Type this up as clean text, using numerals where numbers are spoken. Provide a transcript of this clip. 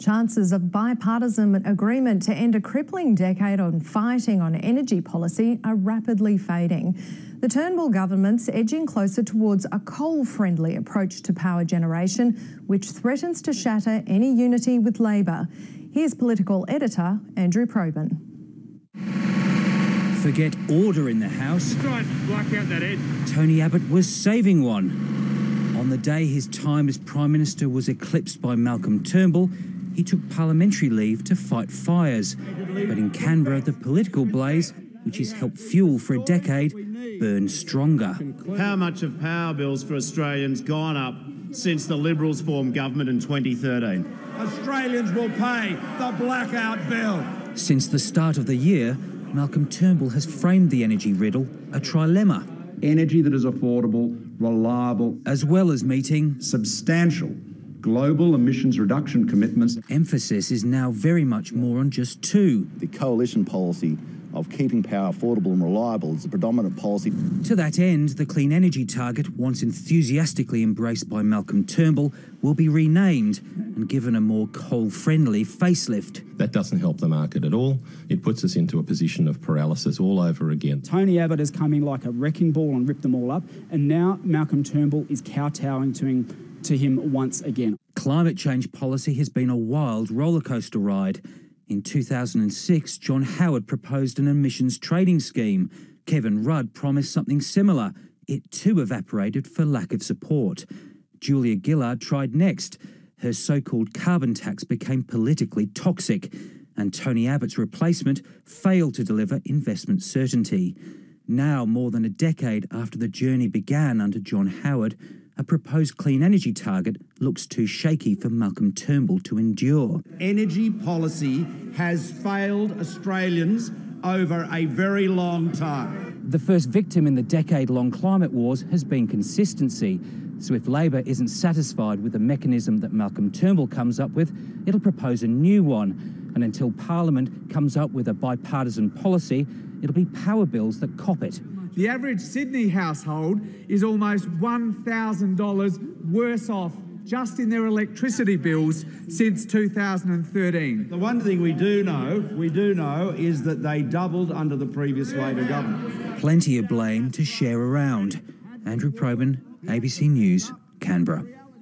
Chances of bipartisan agreement to end a crippling decade on fighting on energy policy are rapidly fading. The Turnbull government's edging closer towards a coal-friendly approach to power generation, which threatens to shatter any unity with Labor. Here's political editor Andrew Probyn. Forget order in the House. Try and black out that edge. Tony Abbott was saving one. On the day his time as Prime Minister was eclipsed by Malcolm Turnbull, he took parliamentary leave to fight fires. But in Canberra, the political blaze, which has helped fuel for a decade, burned stronger. How much have power bills for Australians gone up since the Liberals formed government in 2013? Australians will pay the blackout bill. Since the start of the year, Malcolm Turnbull has framed the energy riddle a trilemma. Energy that is affordable, reliable, as well as meeting substantial global emissions reduction commitments. Emphasis is now very much more on just two. The coalition policy of keeping power affordable and reliable is the predominant policy. To that end, the clean energy target, once enthusiastically embraced by Malcolm Turnbull, will be renamed and given a more coal-friendly facelift. That doesn't help the market at all. It puts us into a position of paralysis all over again. Tony Abbott has come in like a wrecking ball and ripped them all up, and now Malcolm Turnbull is kowtowing to him once again. Climate change policy has been a wild rollercoaster ride. In 2006, John Howard proposed an emissions trading scheme. Kevin Rudd promised something similar. It too evaporated for lack of support. Julia Gillard tried next. Her so-called carbon tax became politically toxic, and Tony Abbott's replacement failed to deliver investment certainty. Now, more than a decade after the journey began under John Howard, a proposed clean energy target looks too shaky for Malcolm Turnbull to endure. Energy policy has failed Australians over a very long time. The first victim in the decade-long climate wars has been consistency. So if Labor isn't satisfied with the mechanism that Malcolm Turnbull comes up with, it'll propose a new one. And until Parliament comes up with a bipartisan policy, it'll be power bills that cop it. The average Sydney household is almost $1,000 worse off just in their electricity bills since 2013. The one thing we do know is that they doubled under the previous Labor government. Plenty of blame to share around. Andrew Probyn, ABC News, Canberra.